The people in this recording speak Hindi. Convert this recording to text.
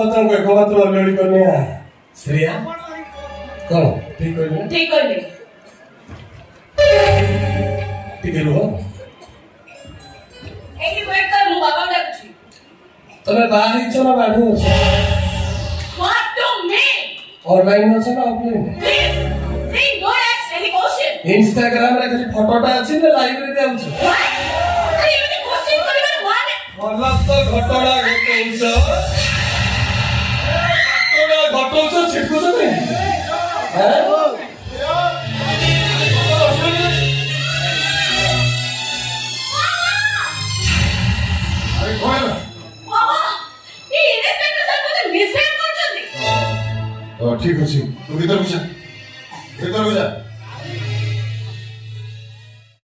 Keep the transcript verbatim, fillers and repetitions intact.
पतंग को एकमात्र लड़ी करने आ श्रेया कौन ठीक कहले ठीक कहले ठीक है रो एही वेट कर मु बाबा डाकुची तमे बाहर ही चला बैठो व्हाट डू मी ऑनलाइन न चला offline please please don't ask any question Instagram रे खाली फोटोटा अछि ना लाइब्रेरी आउछ अरे एनी क्वेश्चन करबा माने मतलब तो घटोड़ा घटौछ घटोड़ा घटौछ छिटकुछ नहीं हैं अरे कोन बाबा ये इन्स्पेक्टर साहब मुझे मिसबिहेव करछथि तो ठीक अछि तू भीतर घुस भीतर घुस